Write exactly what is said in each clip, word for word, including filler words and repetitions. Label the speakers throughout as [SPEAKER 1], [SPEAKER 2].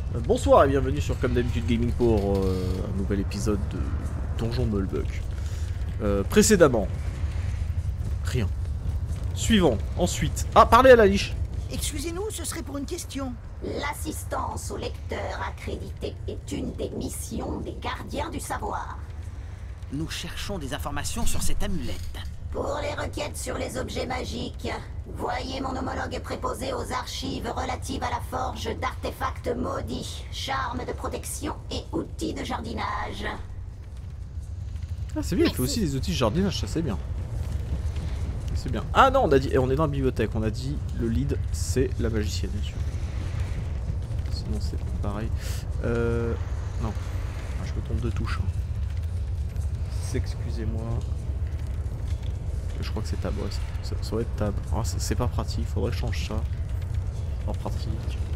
[SPEAKER 1] Euh, bonsoir et bienvenue sur Comme d'habitude Gaming pour euh, un nouvel épisode de Donjon Nullbuck. Euh, précédemment, rien. Suivant, ensuite. Ah, parlez à la liche.
[SPEAKER 2] Excusez-nous, ce serait pour une question.
[SPEAKER 3] L'assistance au lecteur accrédité est une des missions des gardiens du savoir.
[SPEAKER 2] Nous cherchons des informations sur cette amulette.
[SPEAKER 3] Pour les requêtes sur les objets magiques, voyez mon homologue préposé aux archives relatives à la forge d'artefacts maudits, charmes de protection et outils de jardinage.
[SPEAKER 1] Ah, c'est bien, il fait aussi des outils de jardinage, ça c'est bien. C'est bien. Ah non, on a dit, et on est dans la bibliothèque, on a dit le lead c'est la magicienne, bien sûr. Sinon c'est pareil. Euh. Non. Ah, je me trompe de touche. Hein. Excusez-moi. Je crois que c'est tab, ouais, ça, ça doit être tab. Oh, c'est pas pratique, faudrait que je change ça. En pratique.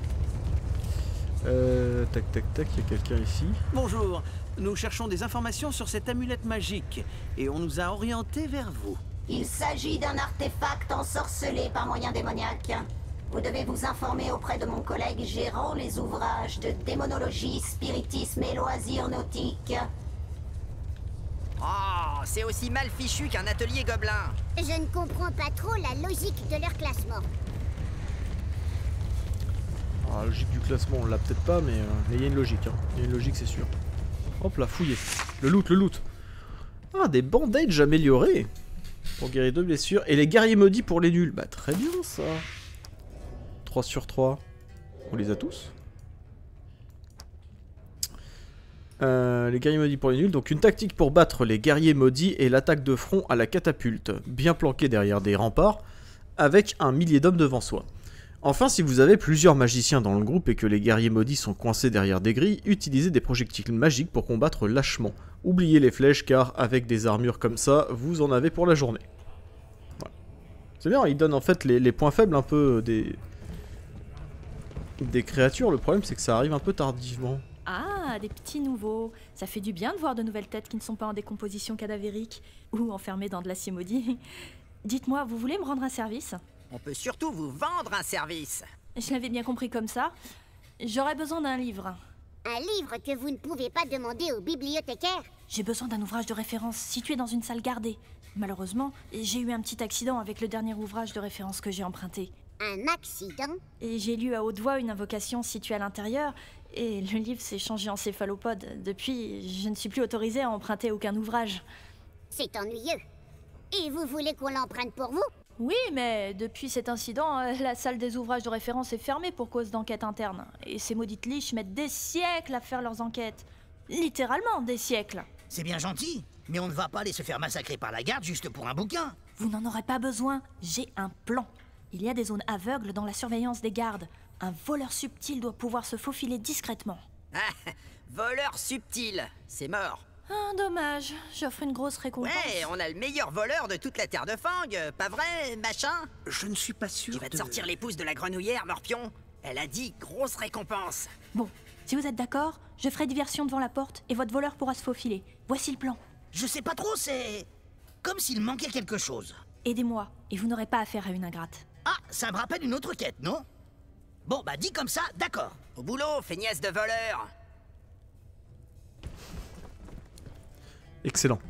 [SPEAKER 1] Euh, tac tac tac, il y a quelqu'un ici.
[SPEAKER 2] Bonjour, nous cherchons des informations sur cette amulette magique et on nous a orientés vers vous.
[SPEAKER 3] Il s'agit d'un artefact ensorcelé par moyen démoniaque. Vous devez vous informer auprès de mon collègue gérant les ouvrages de démonologie, spiritisme et loisirs nautiques.
[SPEAKER 4] Oh, c'est aussi mal fichu qu'un atelier gobelin.
[SPEAKER 5] Je ne comprends pas trop la logique de leur classement.
[SPEAKER 1] Alors, la logique du classement, on l'a peut-être pas, mais euh, mais il y a une logique. Hein. Il y a une logique, c'est sûr. Hop là, fouillé. Le loot, le loot. Ah, des bandages améliorés. Pour guérir deux blessures. Et les guerriers maudits pour les nuls. Bah, très bien ça. trois sur trois. On les a tous. Euh, les guerriers maudits pour les nuls, donc une tactique pour battre les guerriers maudits et l'attaque de front à la catapulte, bien planqué derrière des remparts, avec un millier d'hommes devant soi. Enfin, si vous avez plusieurs magiciens dans le groupe et que les guerriers maudits sont coincés derrière des grilles, utilisez des projectiles magiques pour combattre lâchement. Oubliez les flèches car avec des armures comme ça, vous en avez pour la journée. Voilà. C'est bien, il donne en fait les, les points faibles un peu des... des créatures, le problème c'est que ça arrive un peu tardivement.
[SPEAKER 6] Ah, des petits nouveaux. Ça fait du bien de voir de nouvelles têtes qui ne sont pas en décomposition cadavérique ou enfermées dans de l'acier maudit. Dites-moi, vous voulez me rendre un service?
[SPEAKER 4] On peut surtout vous vendre un service.
[SPEAKER 6] Je l'avais bien compris comme ça. J'aurais besoin d'un livre.
[SPEAKER 5] Un livre que vous ne pouvez pas demander au bibliothécaire?
[SPEAKER 6] J'ai besoin d'un ouvrage de référence situé dans une salle gardée. Malheureusement, j'ai eu un petit accident avec le dernier ouvrage de référence que j'ai emprunté.
[SPEAKER 5] Un accident?
[SPEAKER 6] Et j'ai lu à haute voix une invocation située à l'intérieur, et le livre s'est changé en céphalopode. Depuis, je ne suis plus autorisée à emprunter aucun ouvrage.
[SPEAKER 5] C'est ennuyeux. Et vous voulez qu'on l'emprunte pour vous?
[SPEAKER 6] Oui, mais depuis cet incident, euh, la salle des ouvrages de référence est fermée pour cause d'enquête interne. Et ces maudites liches mettent des siècles à faire leurs enquêtes. Littéralement des siècles.
[SPEAKER 2] C'est bien gentil, mais on ne va pas aller se faire massacrer par la garde juste pour un bouquin.
[SPEAKER 6] Vous n'en aurez pas besoin, j'ai un plan. Il y a des zones aveugles dans la surveillance des gardes. Un voleur subtil doit pouvoir se faufiler discrètement.
[SPEAKER 4] Ah, voleur subtil, c'est mort.
[SPEAKER 6] Ah, dommage, j'offre une grosse récompense.
[SPEAKER 4] Ouais, on a le meilleur voleur de toute la terre de Fang, pas vrai, machin?
[SPEAKER 2] Je ne suis pas sûr
[SPEAKER 4] Tu vas te
[SPEAKER 2] de...
[SPEAKER 4] sortir les pouces de la grenouillère, Morpion. Elle a dit grosse récompense.
[SPEAKER 6] Bon, si vous êtes d'accord, je ferai diversion devant la porte et votre voleur pourra se faufiler. Voici le plan.
[SPEAKER 2] Je sais pas trop, c'est... comme s'il manquait quelque chose.
[SPEAKER 6] Aidez-moi, et vous n'aurez pas affaire à une ingrate.
[SPEAKER 2] Ah, ça me rappelle une autre quête, non? Bon, bah dit comme ça, d'accord.
[SPEAKER 4] Au boulot, feignasse de voleur.
[SPEAKER 1] Excellent.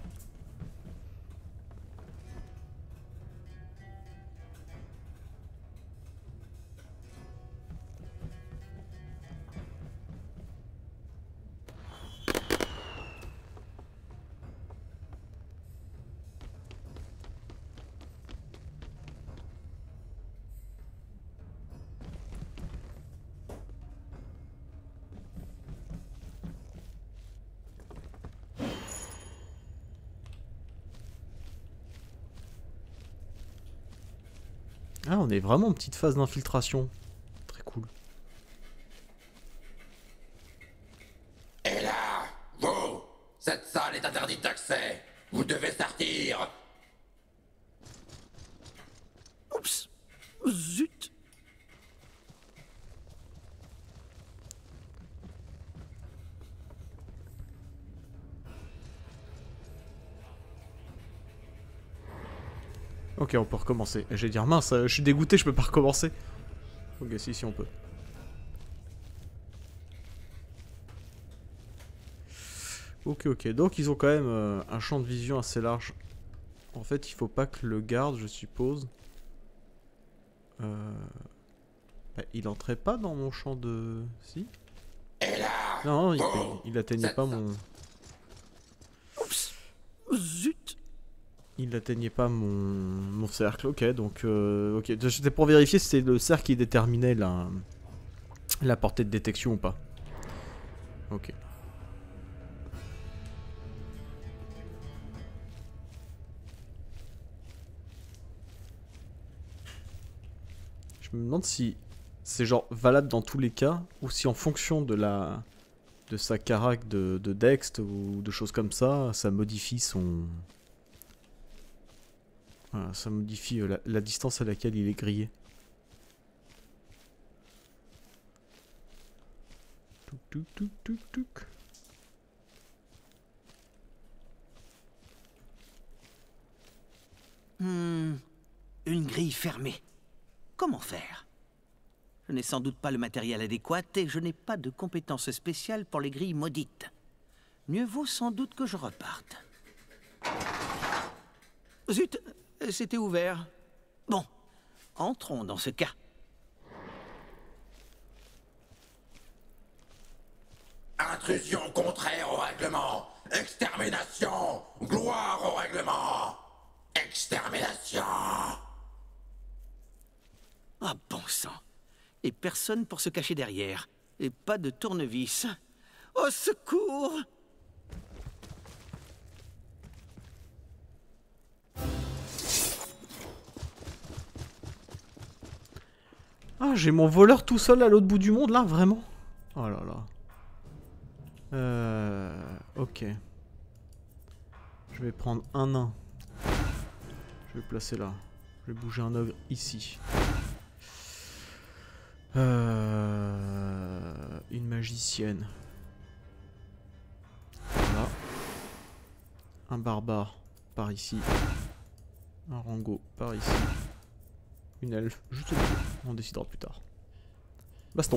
[SPEAKER 1] Ah, on est vraiment en petite phase d'infiltration. Très cool.
[SPEAKER 7] Et là, vous, cette salle est interdite d'accès. Vous devez sortir.
[SPEAKER 2] Oups. Zut.
[SPEAKER 1] Ok, on peut recommencer. Et je vais dire, mince, je suis dégoûté, je peux pas recommencer. Ok, si, si, on peut. Ok, ok. Donc ils ont quand même euh, un champ de vision assez large. En fait, il faut pas que le garde, je suppose. Euh... Bah, il entrait pas dans mon champ de... Si.
[SPEAKER 7] Et là,
[SPEAKER 1] Non, il,
[SPEAKER 7] vous,
[SPEAKER 1] il atteignait
[SPEAKER 7] cette
[SPEAKER 1] pas mon...
[SPEAKER 2] Oups. Zut.
[SPEAKER 1] Il atteignait pas mon, mon cercle. Ok, donc... Euh... Ok, c'était pour vérifier si c'était le cercle qui déterminait la... la portée de détection ou pas. Ok. Je me demande si c'est genre valable dans tous les cas ou si en fonction de la de sa carac de, de Dext ou de choses comme ça, ça modifie son... Voilà, ça modifie la, la distance à laquelle il est grillé. Touc, touc, touc, touc, touc.
[SPEAKER 2] Hmm, une grille fermée. Comment faire? Je n'ai sans doute pas le matériel adéquat et je n'ai pas de compétences spéciales pour les grilles maudites. Mieux vaut sans doute que je reparte. Zut, c'était ouvert. Bon, entrons dans ce cas.
[SPEAKER 7] intrusion contraire au règlement. Extermination. Gloire au règlement. Extermination.
[SPEAKER 2] Ah bon sang. Et personne pour se cacher derrière. Et pas de tournevis. Au secours!
[SPEAKER 1] Ah, j'ai mon voleur tout seul à l'autre bout du monde là, vraiment? Oh là là. Euh... Ok. Je vais prendre un nain. Je vais le placer là. Je vais bouger un ogre ici. Euh... Une magicienne. Voilà. Un barbare par ici. Un rango par ici. Une elfe juste au milieu. On décidera plus tard. Baston.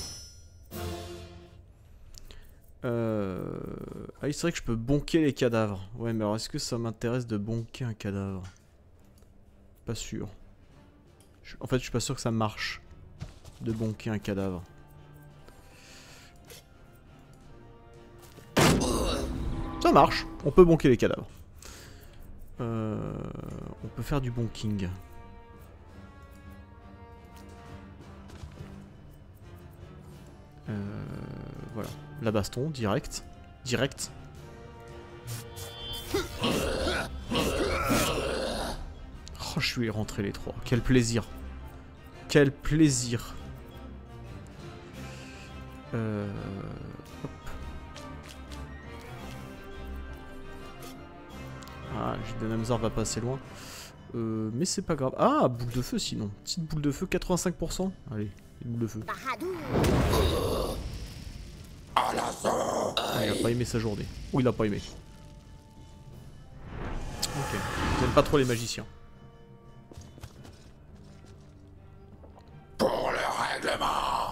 [SPEAKER 1] Euh... Ah oui, c'est vrai que je peux bonker les cadavres. Ouais, mais alors est-ce que ça m'intéresse de bonker un cadavre? Pas sûr. Je... En fait, je suis pas sûr que ça marche de bonker un cadavre. Ça marche. On peut bonker les cadavres. Euh... On peut faire du bonking. Euh, voilà, la baston, direct, direct. Oh, je suis rentré les trois. Quel plaisir. Quel plaisir. Euh, hop. Ah, Gildenhamzar va pas assez loin. Euh, mais c'est pas grave. Ah, boule de feu sinon. Petite boule de feu, quatre-vingt-cinq pour cent. Allez, une boule de feu.
[SPEAKER 7] À l'assaut.
[SPEAKER 1] Ah, il a pas aimé sa journée. Ou il a pas aimé. Ok. J'aime pas trop les magiciens.
[SPEAKER 7] Pour le règlement.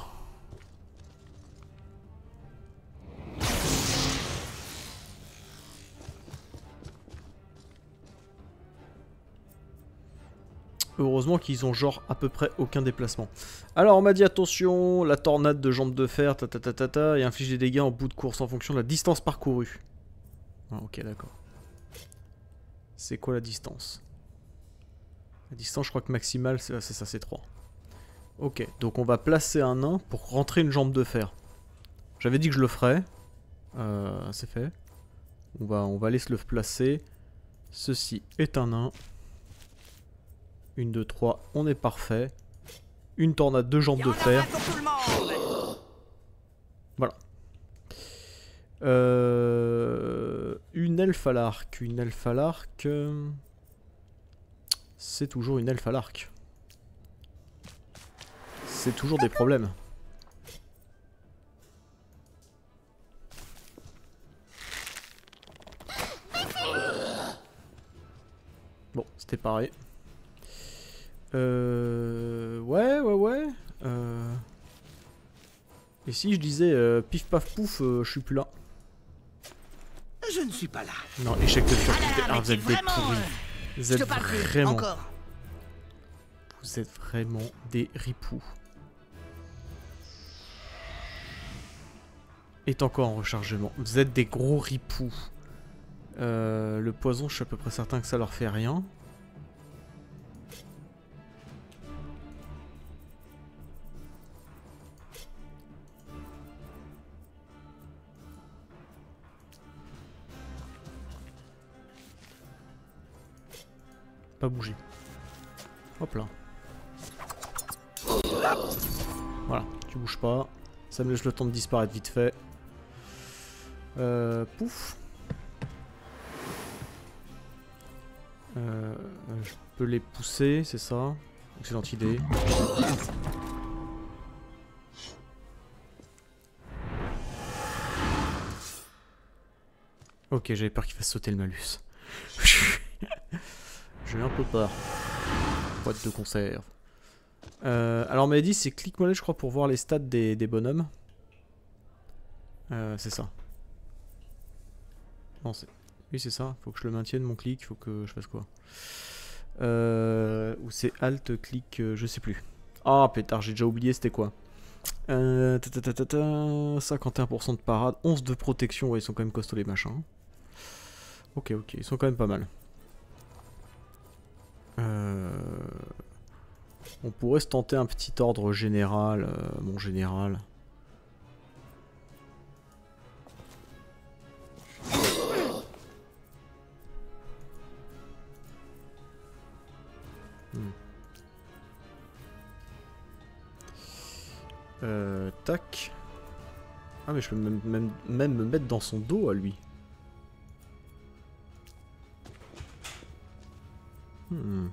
[SPEAKER 1] Heureusement qu'ils ont genre à peu près aucun déplacement. Alors on m'a dit attention, la tornade de jambes de fer, ta ta ta ta ta, et inflige des dégâts en bout de course en fonction de la distance parcourue. Ah, ok, d'accord. C'est quoi la distance? La distance, je crois que maximale, c'est ça, c'est trois. Ok, donc on va placer un nain pour rentrer une jambe de fer. J'avais dit que je le ferais. Euh, c'est fait. On va, on va aller se le placer. Ceci est un nain. Une, deux, trois, on est parfait. Une tornade de jambes de fer. Voilà. Euh, une elfe à l'arc. Une elfe à l'arc. Euh, c'est toujours une elfe à l'arc. C'est toujours des problèmes. Bon, c'était pareil. Euh... Ouais, ouais, ouais. Euh... Et si je disais euh, pif paf pouf, euh, je suis plus là.
[SPEAKER 2] Je ne suis pas là.
[SPEAKER 1] Non, échec de furtif.
[SPEAKER 4] Ah là là,
[SPEAKER 1] Ah,
[SPEAKER 4] mais
[SPEAKER 1] vous êtes
[SPEAKER 4] t'es
[SPEAKER 1] des
[SPEAKER 4] vraiment,
[SPEAKER 1] pourris.
[SPEAKER 4] euh,
[SPEAKER 1] Vous
[SPEAKER 4] Je
[SPEAKER 1] êtes
[SPEAKER 4] te parle plus.
[SPEAKER 1] vraiment...
[SPEAKER 4] Encore.
[SPEAKER 1] Vous êtes vraiment des ripoux. Est encore en rechargement. Vous êtes des gros ripoux. Euh, le poison, je suis à peu près certain que ça leur fait rien. Pas bouger. Hop là. Voilà, tu bouges pas. Ça me laisse le temps de disparaître vite fait. Euh, pouf. Euh, je peux les pousser, c'est ça. Excellente idée. Ok, j'avais peur qu'il fasse sauter le malus. J'ai un peu peur. Boîte de conserve. Euh, alors on m'avait dit c'est clic mollet je crois pour voir les stats des, des bonhommes. Euh, c'est ça. Non c'est... Oui c'est ça, faut que je le maintienne mon clic, faut que je fasse quoi euh, Ou c'est alt, clic, euh, je sais plus. Ah oh, pétard, j'ai déjà oublié c'était quoi. euh, ta, ta, ta, ta, ta, cinquante et un pour cent de parade, onze de protection, ouais ils sont quand même costauds les machins. Ok ok, ils sont quand même pas mal. Euh... On pourrait se tenter un petit ordre général, euh, mon général. Hmm. Euh, tac. Ah mais je peux même, même, même me mettre dans son dos à lui. Hmm.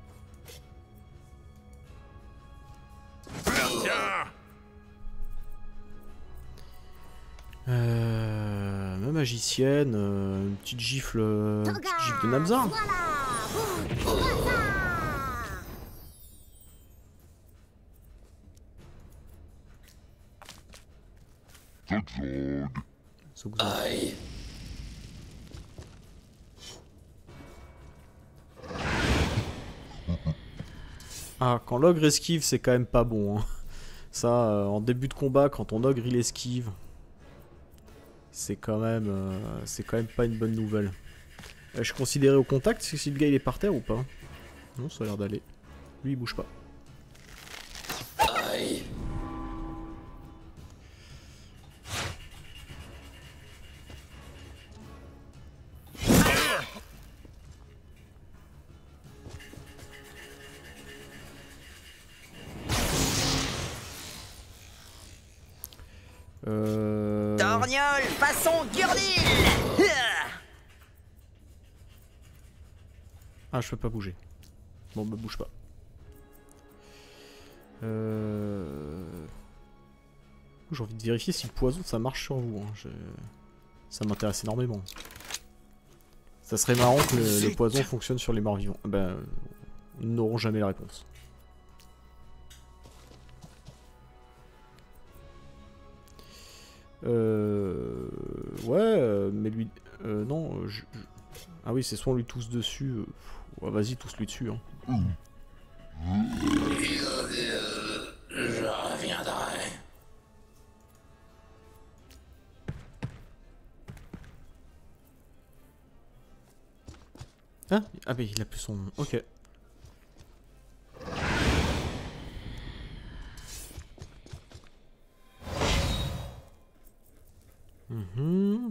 [SPEAKER 1] Euh, ma magicienne, euh, une petite gifle, euh, une petite gifle de Namza.
[SPEAKER 7] Aïe.
[SPEAKER 1] Ah, quand l'ogre esquive, c'est quand même pas bon. Hein. Ça, euh, en début de combat, quand ton ogre il esquive, c'est quand même, euh, c'est quand même pas une bonne nouvelle. Euh, je considérais au contact si le gars il est par terre ou pas. Non, ça a l'air d'aller. Lui il bouge pas.
[SPEAKER 7] Aïe.
[SPEAKER 1] Euh...
[SPEAKER 4] Torgnole façon Gurdil.
[SPEAKER 1] Ah, je peux pas bouger. Bon, bah bouge pas. Euh... J'ai envie de vérifier si le poison ça marche sur vous. Hein. Je... Ça m'intéresse énormément. Ça serait marrant que le, le poison fonctionne sur les morts vivants. Ben, nous n'aurons jamais la réponse. Euh... Ouais, euh, mais lui... Euh, non, je... je... Ah oui, c'est soit on lui tousse dessus... Euh... Ouais, vas-y, tousse-lui dessus. Hein.
[SPEAKER 7] Je reviendrai.
[SPEAKER 1] Ah, ah mais il a plus son... Ok. Mmh.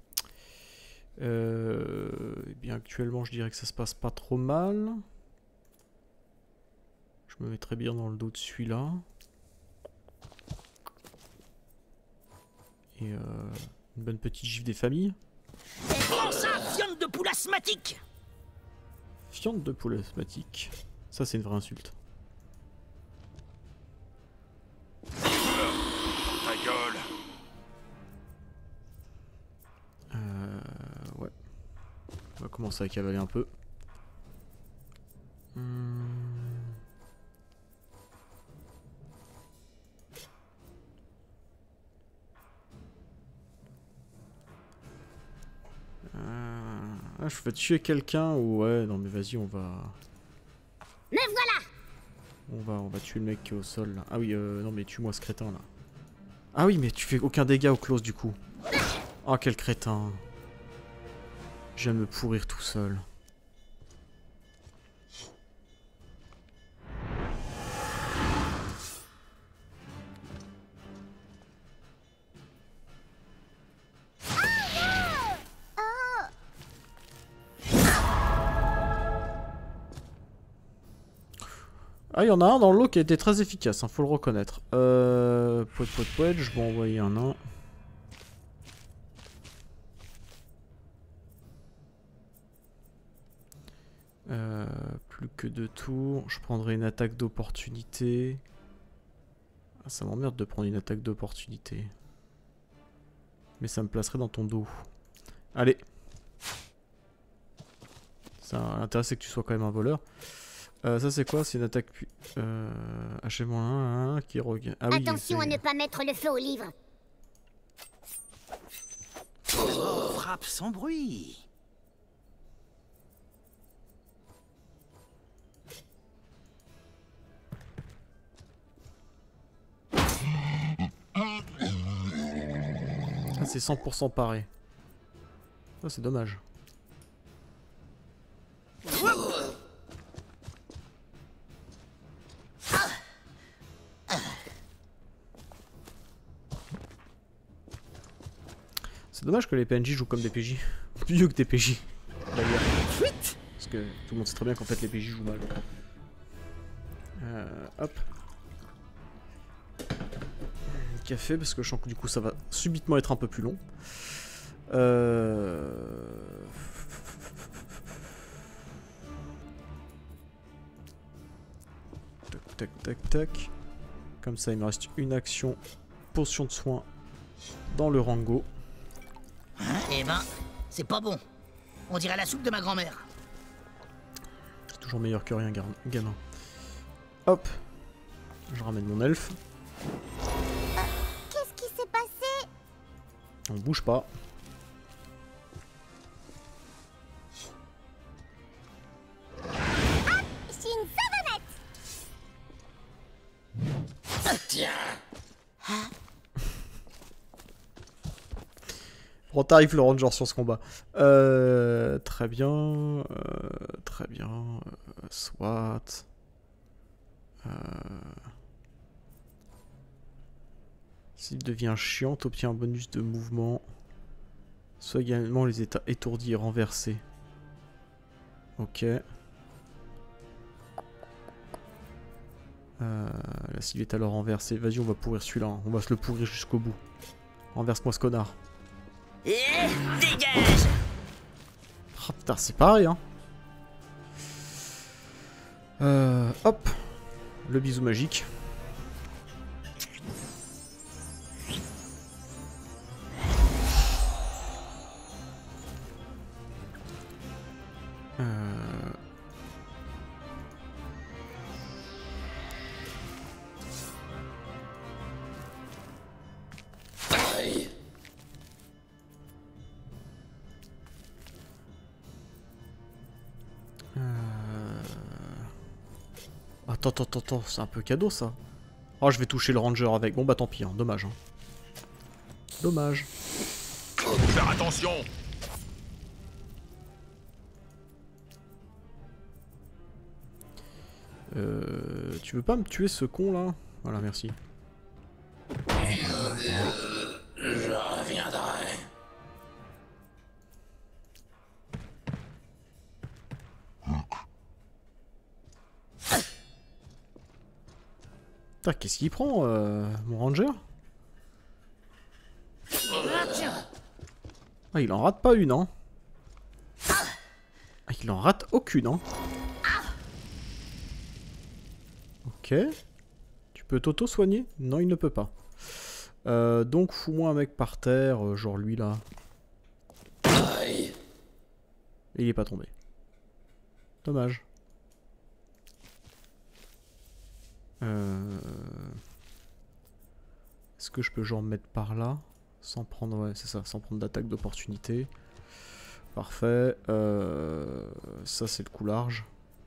[SPEAKER 1] Euh, eh bien actuellement je dirais que ça se passe pas trop mal. Je me mettrais bien dans le dos de celui-là. Et euh, une bonne petite gifle des familles.
[SPEAKER 4] Comment ça, viande de poule asthmatique?
[SPEAKER 1] Fiente de poule asthmatique. Ça c'est une vraie insulte.
[SPEAKER 7] Ta gueule.
[SPEAKER 1] Euh, ouais. On va commencer à cavaler un peu. Hum. Ah, je fais tuer quelqu'un ou ouais, non mais vas-y, on va...
[SPEAKER 5] Me voilà!
[SPEAKER 1] On va, on va tuer le mec qui est au sol là. Ah oui, euh, non mais tue-moi ce crétin là. Ah oui, mais tu fais aucun dégât au close du coup. Oh quel crétin. Je viens de me pourrir tout seul. Ah, il y en a un dans le lot qui a été très efficace, hein, faut le reconnaître. Euh... Pouet, pouet, pouet, je vais envoyer un nain. Euh, plus que deux tours. Je prendrai une attaque d'opportunité. Ah, ça m'emmerde de prendre une attaque d'opportunité. Mais ça me placerait dans ton dos. Allez. Ça, l'intérêt c'est que tu sois quand même un voleur. Euh, ça c'est quoi? C'est une attaque puis... Euh... Achève-moi un, un qui regagne... Ah, oui,
[SPEAKER 5] Attention à ne pas mettre le feu au livre.
[SPEAKER 2] Oh, frappe sans bruit.
[SPEAKER 1] Ah, c'est cent pour cent paré. Ah, c'est dommage. C'est dommage que les P N J jouent comme des P J. Mieux que des P J. D'ailleurs. Parce que tout le monde sait très bien qu'en fait les P J jouent mal. Euh, hop. Café, parce que je sens que du coup ça va subitement être un peu plus long. Euh... Tac, tac, tac, tac. Comme ça, il me reste une action. Potion de soin dans le rango.
[SPEAKER 4] Eh ben, c'est pas bon. On dirait la soupe de ma grand-mère.
[SPEAKER 1] C'est toujours meilleur que rien, gamin. Hop. Je ramène mon elfe.
[SPEAKER 5] Qu'est-ce qui s'est passé?
[SPEAKER 1] On bouge pas.
[SPEAKER 5] Ah, c'est une savonnette.
[SPEAKER 7] Tiens.
[SPEAKER 1] Bon, t'arrives le ranger sur ce combat. Euh, très bien. Euh, très bien. Euh, soit. Euh... S'il devient chiant, t'obtiens un bonus de mouvement. Soit également les états étourdis et renversés. Ok. Euh, la cible est alors renversée. Vas-y, on va pourrir celui-là. Hein. On va se le pourrir jusqu'au bout. Renverse-moi ce connard.
[SPEAKER 4] Et dégage!
[SPEAKER 1] Oh putain, c'est pareil, hein. Euh, hop. Le bisou magique. Euh...
[SPEAKER 7] Aïe.
[SPEAKER 1] Euh... Attends, attends, attends, attends, c'est un peu cadeau ça. Oh, je vais toucher le ranger avec. Bon bah tant pis, hein. Dommage. Hein. Dommage.
[SPEAKER 8] Faire attention.
[SPEAKER 1] Euh... Tu veux pas me tuer ce con là? Voilà, merci.
[SPEAKER 7] Je reviendrai.
[SPEAKER 1] Putain, qu'est-ce qu'il prend, euh, mon ranger? Ah, il en rate pas une, hein. Ah, il en rate aucune, hein. Ok. Tu peux t'auto-soigner? Non, il ne peut pas. Euh, donc, fous-moi un mec par terre, euh, genre lui, là.
[SPEAKER 7] Aïe.
[SPEAKER 1] Et il est pas tombé. Dommage. Euh... Est-ce que je peux genre me mettre par là? Sans prendre... Ouais, c'est ça, sans prendre d'attaque d'opportunité. Parfait. Euh, ça c'est le coup large.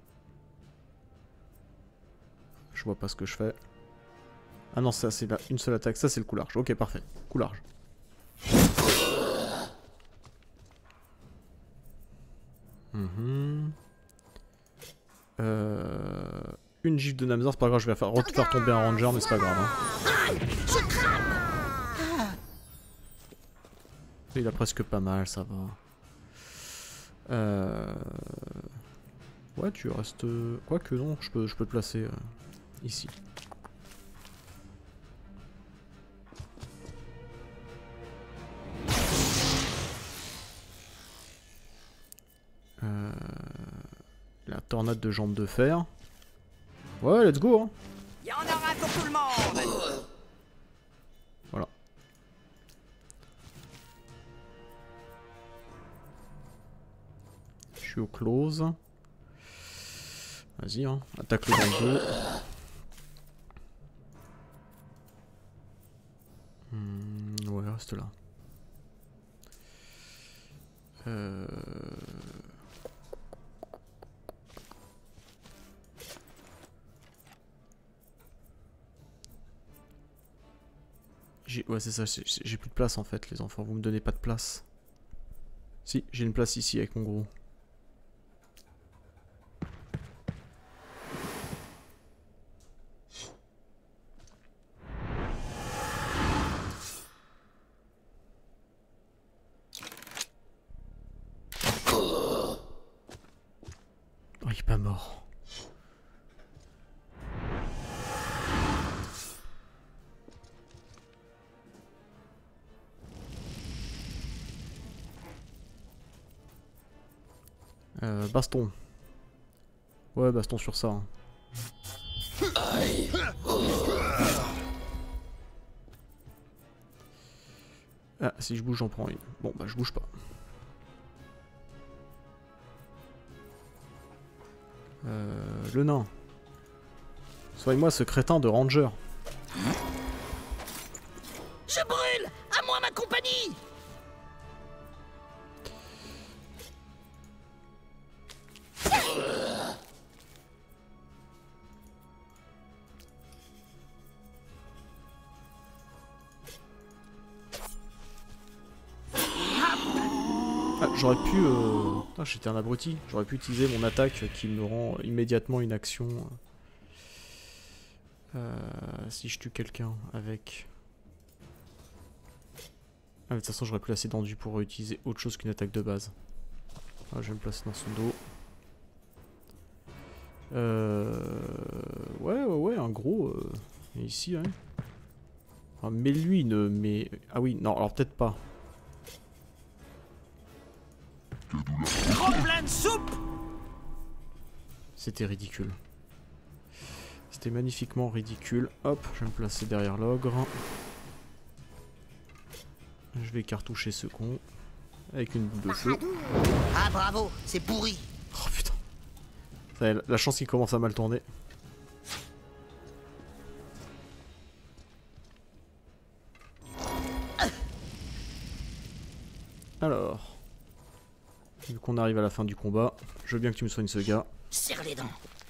[SPEAKER 1] Je vois pas ce que je fais. Ah non, ça c'est là une seule attaque. Ça c'est le coup large. Ok, parfait. Coup large. Mmh. Euh, une gifle de Namzar, c'est pas grave, je vais faire, faire tomber un ranger, mais c'est pas grave. Hein. Il a presque pas mal, ça va. Euh... Ouais, tu restes... Quoique non, je peux, je peux te placer euh, ici. Euh... La tornade de jambes de fer. Ouais, let's go hein.
[SPEAKER 9] Il y en aura pour tout le monde.
[SPEAKER 1] Voilà. Je suis au close. Vas-y, hein. Attaque-le dans le dos. Hmm, ouais, reste là. Euh... Ouais, c'est ça, j'ai plus de place en fait, les enfants. Vous me donnez pas de place. Si, j'ai une place ici avec mon gros. Oh, il est pas mort. Euh, baston. Ouais, baston sur ça. Hein. Ah, si je bouge, j'en prends une. Bon, bah, je bouge pas. Euh, le nain. Soigne-moi ce crétin de ranger.
[SPEAKER 4] Je brûle! À moi ma compagnie!
[SPEAKER 1] J'aurais pu... Euh... Ah, j'étais un abruti. J'aurais pu utiliser mon attaque qui me rend immédiatement une action. Euh... Si je tue quelqu'un avec... Ah, mais de toute façon, j'aurais pu placer tendu pour utiliser autre chose qu'une attaque de base. Ah, je vais me placer dans son dos. Euh... Ouais, ouais, ouais, un gros... Euh... Ici, ouais. Ah, mais lui, ne... Mais... Ah oui, non, alors peut-être pas.
[SPEAKER 9] Trop plein de soupe.
[SPEAKER 1] C'était ridicule. C'était magnifiquement ridicule. Hop, je vais me placer derrière l'ogre. Je vais cartoucher ce con. Avec une boule de feu.
[SPEAKER 4] Ah bravo, c'est pourri.
[SPEAKER 1] Oh putain. Ça y est, la chance qu'il commence à mal tourner. Alors... Vu qu'on arrive à la fin du combat, je veux bien que tu me soignes ce gars.
[SPEAKER 4] Serre les dents.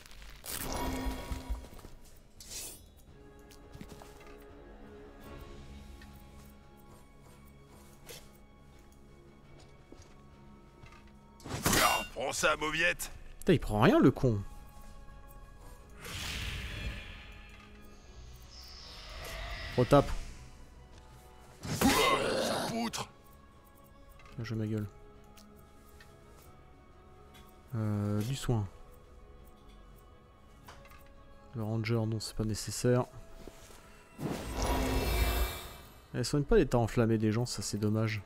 [SPEAKER 8] Alors, prends ça, mauviette.
[SPEAKER 1] Putain, il prend rien le con. Retape.
[SPEAKER 8] Poutre.
[SPEAKER 1] Je ma gueule. Euh, du soin. Le ranger, non, c'est pas nécessaire. Elle soigne pas l'état enflammé des gens, ça c'est dommage.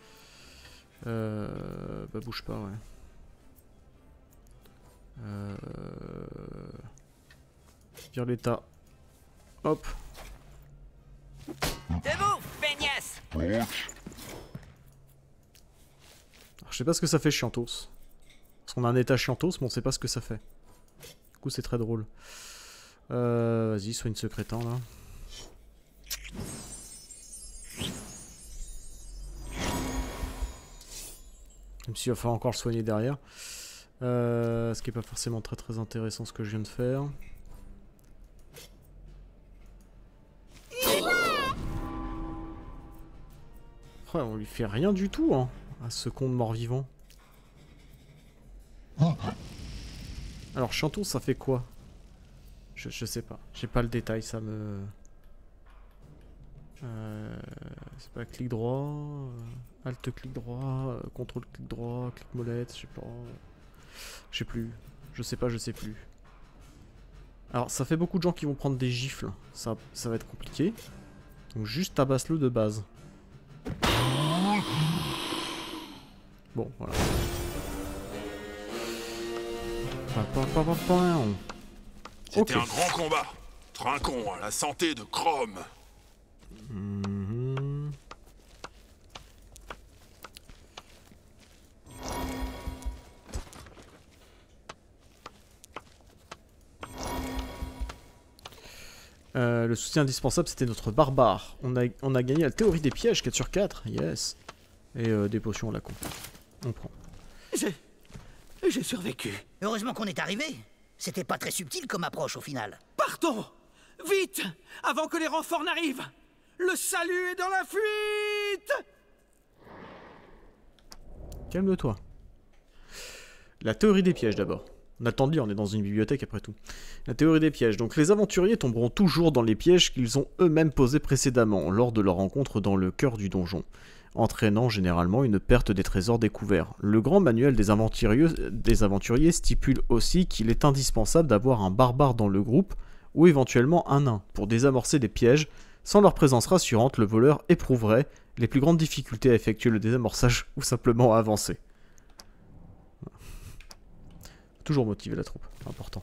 [SPEAKER 1] Euh, bah bouge pas, ouais. Euh, vire l'état. Hop.
[SPEAKER 9] Debout, feignasse.
[SPEAKER 1] Alors, je sais pas ce que ça fait chiantos. Parce qu'on a un état chiantos, mais on sait pas ce que ça fait. Du coup, c'est très drôle. Euh, Vas-y, soigne ce crétin là. Même s'il va falloir encore le soigner derrière. Euh, ce qui n'est pas forcément très très intéressant ce que je viens de faire. Ouais, on lui fait rien du tout hein, à ce con de mort-vivant. Alors Chanton ça fait quoi? je, je sais pas, j'ai pas le détail, ça me... Euh, c'est pas clic droit, euh, alt clic droit, euh, contrôle clic droit, clic molette, je sais pas... Je sais plus, je sais pas, je sais plus. Alors ça fait beaucoup de gens qui vont prendre des gifles, ça, ça va être compliqué. Donc juste tabasse-le de base. Bon, voilà.
[SPEAKER 8] C'était okay. Un grand combat. Trinquons à la santé de Chrome.
[SPEAKER 1] Mmh. Euh, le soutien indispensable, c'était notre barbare. On a, on a gagné la théorie des pièges, quatre sur quatre, yes. Et euh, des potions à la con. On prend.
[SPEAKER 2] J'ai... J'ai survécu.
[SPEAKER 4] Heureusement qu'on est arrivé. C'était pas très subtil comme approche au final.
[SPEAKER 2] Partons! Vite! Avant que les renforts n'arrivent! Le salut est dans la fuite!
[SPEAKER 1] Calme-toi. La théorie des pièges d'abord. On attend de lire, on est dans une bibliothèque après tout. La théorie des pièges. Donc les aventuriers tomberont toujours dans les pièges qu'ils ont eux-mêmes posés précédemment, lors de leur rencontre dans le cœur du donjon, entraînant généralement une perte des trésors découverts. Le grand manuel des aventuriers, des aventuriers stipule aussi qu'il est indispensable d'avoir un barbare dans le groupe, ou éventuellement un nain, pour désamorcer des pièges. Sans leur présence rassurante, le voleur éprouverait les plus grandes difficultés à effectuer le désamorçage ou simplement à avancer. Toujours motiver la troupe, important.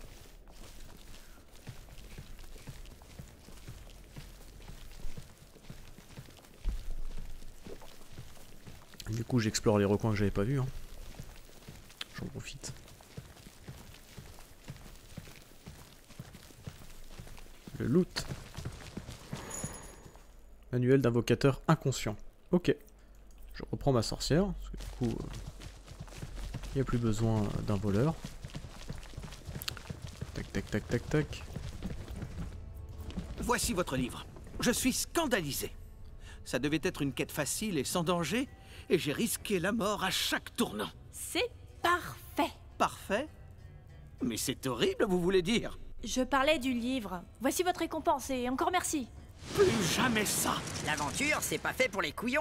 [SPEAKER 1] Du coup, j'explore les recoins que j'avais pas vus. Hein. J'en profite. Le loot. Manuel d'invocateur inconscient. Ok. Je reprends ma sorcière. Parce que du coup, il euh, n'y a plus besoin d'un voleur. Tac, tac, tac, tac, tac.
[SPEAKER 2] Voici votre livre. Je suis scandalisé. Ça devait être une quête facile et sans danger, et j'ai risqué la mort à chaque tournant.
[SPEAKER 6] C'est parfait.
[SPEAKER 2] Parfait? Mais c'est horrible, vous voulez dire?
[SPEAKER 6] Je parlais du livre. Voici votre récompense et encore merci.
[SPEAKER 2] Plus jamais ça.
[SPEAKER 9] L'aventure, c'est pas fait pour les couillons.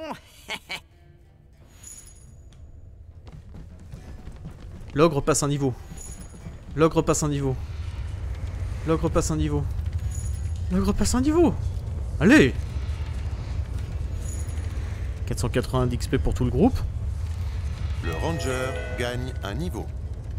[SPEAKER 1] L'ogre passe un niveau. L'ogre passe un niveau. L'ogre passe un niveau. L'ogre passe un niveau. Allez! quatre cent quatre-vingts d'X P pour tout le groupe.
[SPEAKER 10] Le ranger gagne un niveau.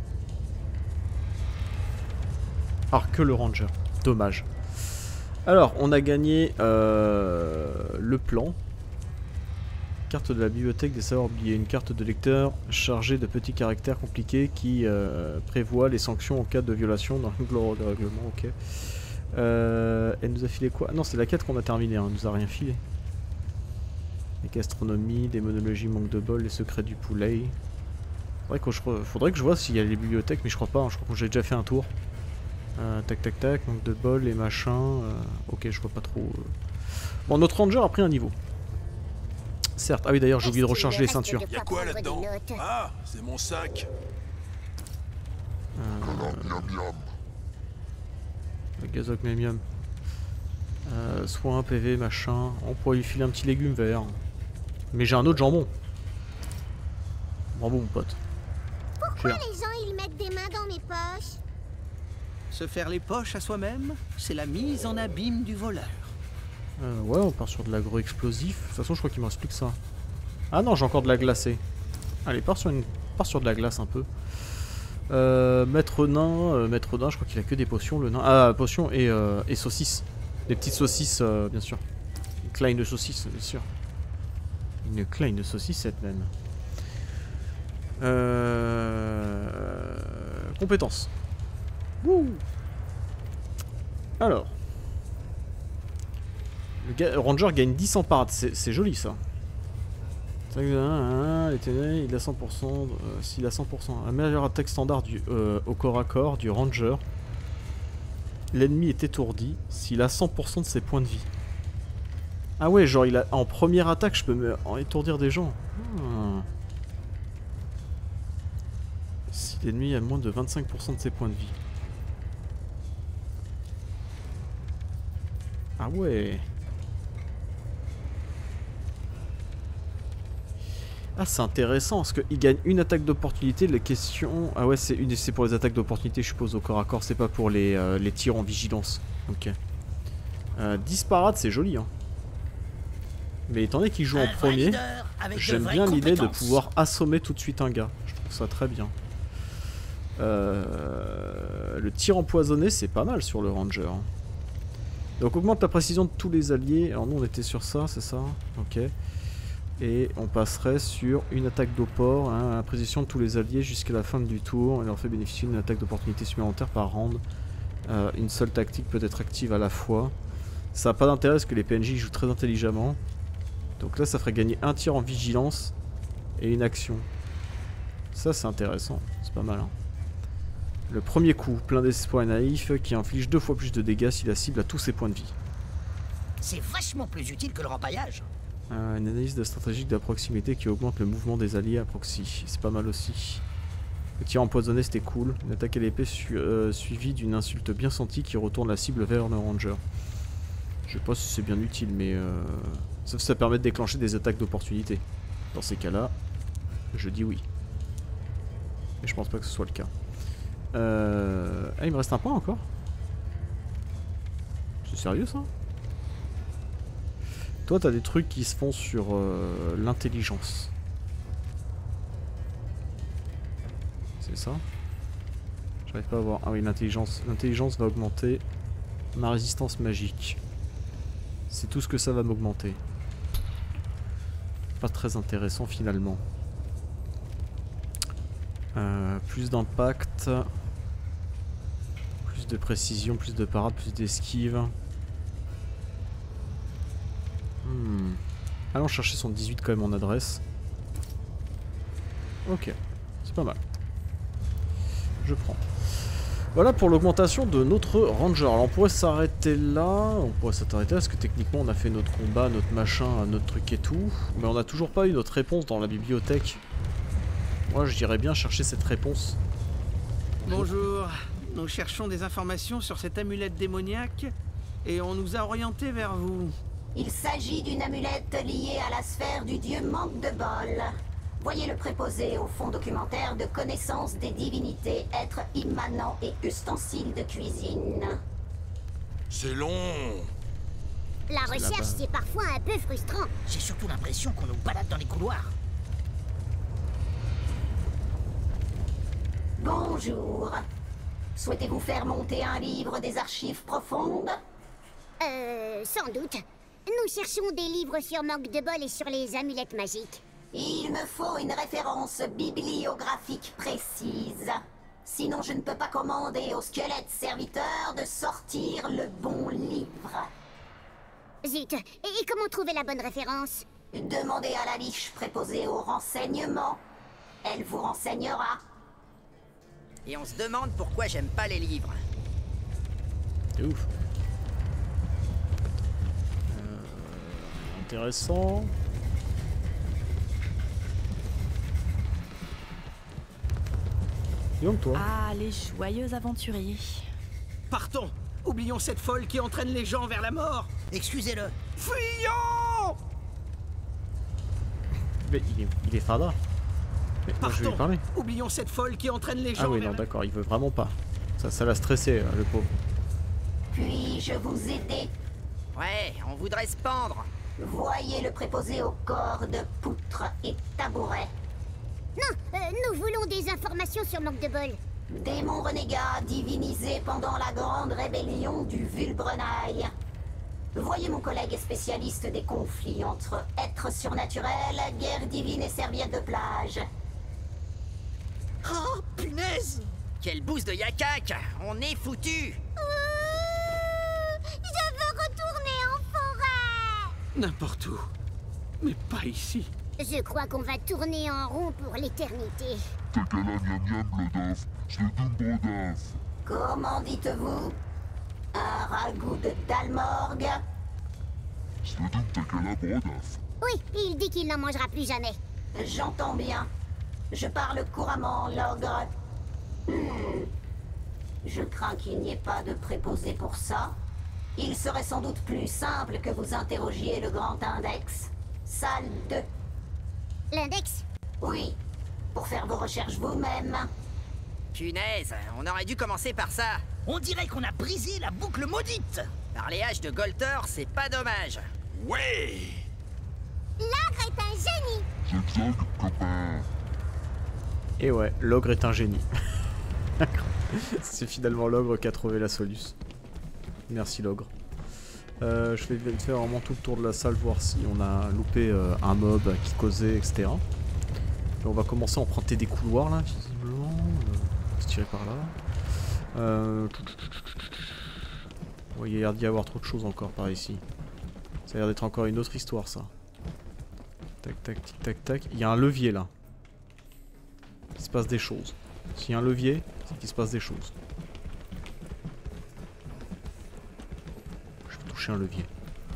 [SPEAKER 1] Ah, que le ranger. Dommage. Alors, on a gagné euh, le plan. Carte de la bibliothèque des savoirs oubliés. Une carte de lecteur chargée de petits caractères compliqués qui euh, prévoit les sanctions en cas de violation dans le règlement. Ok. Euh, elle nous a filé quoi? Non, c'est la quête qu'on a terminée. Hein. Elle nous a rien filé. Les gastronomies, démonologie, manque de bol, les secrets du poulet. Faudrait que je, faudrait que je vois s'il y a les bibliothèques, mais je crois pas. Hein. Je crois que j'ai déjà fait un tour. Euh, tac tac tac, manque de bol, les machins. Euh, ok, je vois pas trop. Euh... Bon, notre ranger a pris un niveau. Certes. Ah oui, d'ailleurs, j'ai oublié de recharger les ceintures.
[SPEAKER 8] Y'a quoi là-dedans? Ah, c'est mon sac.
[SPEAKER 1] Euh... Le gazoc mémium. Euh, soin, P V, machin. On pourrait lui filer un petit légume vert. Mais j'ai un autre jambon. Bravo mon pote.
[SPEAKER 5] Pourquoi les gens ils mettent des mains dans mes poches?
[SPEAKER 2] Se faire les poches à soi-même, c'est la mise en abîme du voleur.
[SPEAKER 1] Euh, ouais, on part sur de l'agro explosif. De toute façon, je crois qu'il me reste plus que ça. Ah non, j'ai encore de la glacée. Allez, pars sur, une... pars sur de la glace un peu. Euh, maître nain, euh, maître nain, je crois qu'il a que des potions, le nain. Ah, potions et, euh, et saucisses. Des petites saucisses, euh, bien sûr. Une kleine de saucisse, bien sûr. Une kleine de saucissette, même. Euh... Compétences. Wouh. Alors. Le, le ranger gagne dix en parade, c'est joli ça. Les ténèbres, il a cent pour cent. Euh, S'il a cent pour cent. La meilleure attaque standard du, euh, au corps à corps du ranger. L'ennemi est étourdi s'il a cent pour cent de ses points de vie. Ah ouais, genre il a en première attaque, je peux me en étourdir des gens. Hmm. Si l'ennemi a moins de vingt-cinq pour cent de ses points de vie. Ah ouais. Ah c'est intéressant parce qu'il gagne une attaque d'opportunité. Les questions... Ah ouais c'est une... c'est pour les attaques d'opportunité je suppose au corps à corps. C'est pas pour les, euh, les tirs en vigilance. Ok. Euh, disparate c'est joli hein. Mais étant donné qu'il joue en premier, j'aime bien l'idée de pouvoir assommer tout de suite un gars. Je trouve ça très bien. Euh, le tir empoisonné c'est pas mal sur le ranger. Donc augmente la précision de tous les alliés. Alors nous on était sur ça c'est ça. Ok. Et on passerait sur une attaque d'opor, hein, la précision de tous les alliés jusqu'à la fin du tour. Et leur fait bénéficier d'une attaque d'opportunité supplémentaire par round. Euh, une seule tactique peut être active à la fois. Ça n'a pas d'intérêt parce que les P N J jouent très intelligemment. Donc là ça ferait gagner un tir en vigilance et une action. Ça c'est intéressant, c'est pas mal. Hein. Le premier coup, plein d'espoir et naïf, qui inflige deux fois plus de dégâts si la cible a tous ses points de vie.
[SPEAKER 4] C'est vachement plus utile que le rempaillage.
[SPEAKER 1] Euh, une analyse de stratégique de la proximité qui augmente le mouvement des alliés à proxy. C'est pas mal aussi. Le tir empoisonné c'était cool. Une attaque à l'épée su euh, suivie d'une insulte bien sentie qui retourne la cible vers le ranger. Je sais pas si c'est bien utile mais... Euh... Sauf que ça permet de déclencher des attaques d'opportunité. Dans ces cas-là, je dis oui. Mais je pense pas que ce soit le cas. Euh... Ah il me reste un point encore? C'est sérieux ça? Toi, t'as des trucs qui se font sur euh, l'intelligence. C'est ça? J'arrive pas à voir. Ah oui, l'intelligence. L'intelligence va augmenter ma résistance magique. C'est tout ce que ça va m'augmenter. Pas très intéressant finalement. Euh, plus d'impact. Plus de précision, plus de parade, plus d'esquive. Hmm. Allons chercher son dix-huit quand même en adresse. Ok, c'est pas mal. Je prends. Voilà pour l'augmentation de notre ranger. Alors on pourrait s'arrêter là. On pourrait s'arrêter là parce que techniquement on a fait notre combat, notre machin, notre truc et tout. Mais on n'a toujours pas eu notre réponse dans la bibliothèque. Moi je dirais bien chercher cette réponse.
[SPEAKER 2] Bonjour. Nous cherchons des informations sur cette amulette démoniaque et on nous a orientés vers vous.
[SPEAKER 3] Il s'agit d'une amulette liée à la sphère du dieu manque de bol. Voyez le préposé au fond documentaire de connaissance des divinités, êtres immanents et ustensiles de cuisine.
[SPEAKER 8] C'est long.
[SPEAKER 5] La recherche, c'est parfois un peu frustrant.
[SPEAKER 4] J'ai surtout l'impression qu'on nous balade dans les couloirs.
[SPEAKER 3] Bonjour. Souhaitez-vous faire monter un livre des archives profondes?
[SPEAKER 5] Euh, sans doute. Nous cherchons des livres sur manque de bol et sur les amulettes magiques.
[SPEAKER 3] Il me faut une référence bibliographique précise. Sinon, je ne peux pas commander au squelette serviteur de sortir le bon livre.
[SPEAKER 5] Zut. Et comment trouver la bonne référence?
[SPEAKER 3] Demandez à la liche préposée au renseignement. Elle vous renseignera.
[SPEAKER 9] Et on se demande pourquoi j'aime pas les livres.
[SPEAKER 1] C'est ouf. Euh, intéressant. Dis donc toi.
[SPEAKER 6] Ah, les joyeux aventuriers.
[SPEAKER 2] Partons. Oublions cette folle qui entraîne les gens vers la mort.
[SPEAKER 4] Excusez-le.
[SPEAKER 2] Fuyons.
[SPEAKER 1] Mais il est, il est fada. Mais moi, je vais lui parler.
[SPEAKER 2] Oublions cette folle qui entraîne les gens.
[SPEAKER 1] Ah oui,
[SPEAKER 2] vers
[SPEAKER 1] non,
[SPEAKER 2] la...
[SPEAKER 1] d'accord, il veut vraiment pas. Ça, ça l'a stressé, le pauvre.
[SPEAKER 3] Puis-je vous aider?
[SPEAKER 9] Ouais, on voudrait se pendre.
[SPEAKER 3] Voyez le préposé au corps de poutre et tabouret.
[SPEAKER 5] Non, euh, nous voulons des informations sur manque de bol.
[SPEAKER 3] Démon renégat divinisé pendant la grande rébellion du Vulbrenail. Voyez mon collègue spécialiste des conflits entre êtres surnaturels, guerre divine et serviettes de plage.
[SPEAKER 9] Oh, punaise! Quelle bouse de yakak! On est foutu!
[SPEAKER 5] Euh, je veux retourner en forêt.
[SPEAKER 2] N'importe où. Mais pas ici.
[SPEAKER 5] Je crois qu'on va tourner en rond pour l'éternité.
[SPEAKER 3] Comment dites-vous? Un ragoût de Dalmorgue?
[SPEAKER 5] Oui, il dit qu'il n'en mangera plus jamais.
[SPEAKER 3] J'entends bien. Je parle couramment, l'ogre. Hmm. Je crains qu'il n'y ait pas de préposé pour ça. Il serait sans doute plus simple que vous interrogiez le grand index. Salle deux.
[SPEAKER 5] L'index?
[SPEAKER 3] Oui, pour faire vos recherches vous-même.
[SPEAKER 9] Punaise, on aurait dû commencer par ça.
[SPEAKER 4] On dirait qu'on a brisé la boucle maudite.
[SPEAKER 9] Par les haches de Golter, c'est pas dommage.
[SPEAKER 8] Ouais.
[SPEAKER 5] L'ogre est un génie.
[SPEAKER 1] Et ouais, l'ogre est un génie. C'est finalement l'ogre qui a trouvé la solution. Merci l'ogre. Euh, je vais vite faire vraiment tout le tour de la salle, voir si on a loupé euh, un mob qui causait, et cetera. Et on va commencer à emprunter des couloirs là, visiblement. Euh, on va se tirer par là. Euh... Ouais, il y a l'air d'y avoir trop de choses encore par ici. Ça a l'air d'être encore une autre histoire ça. Tac tac tic tac tac. Il y a un levier là. Il se passe des choses. S'il y a un levier, c'est qu'il se passe des choses. Je vais toucher un levier.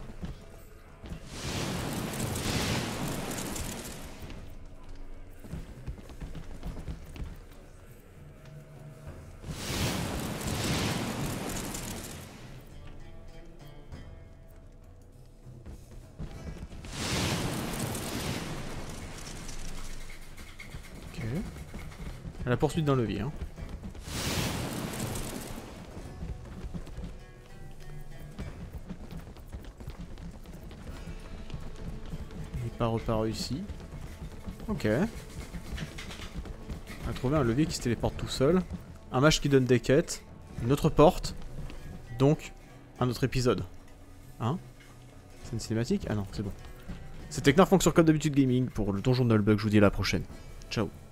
[SPEAKER 1] Ok. À la poursuite d'un levier, hein. Il n'est pas reparu ici. Ok. On a trouvé un levier qui se téléporte tout seul. Un mage qui donne des quêtes. Une autre porte. Donc, un autre épisode. Hein? C'est une cinématique? Ah non, c'est bon. C'était Knarfonk sur Comme d'habitude Gaming pour le Donjon de Nullbug. Je vous dis à la prochaine. Ciao.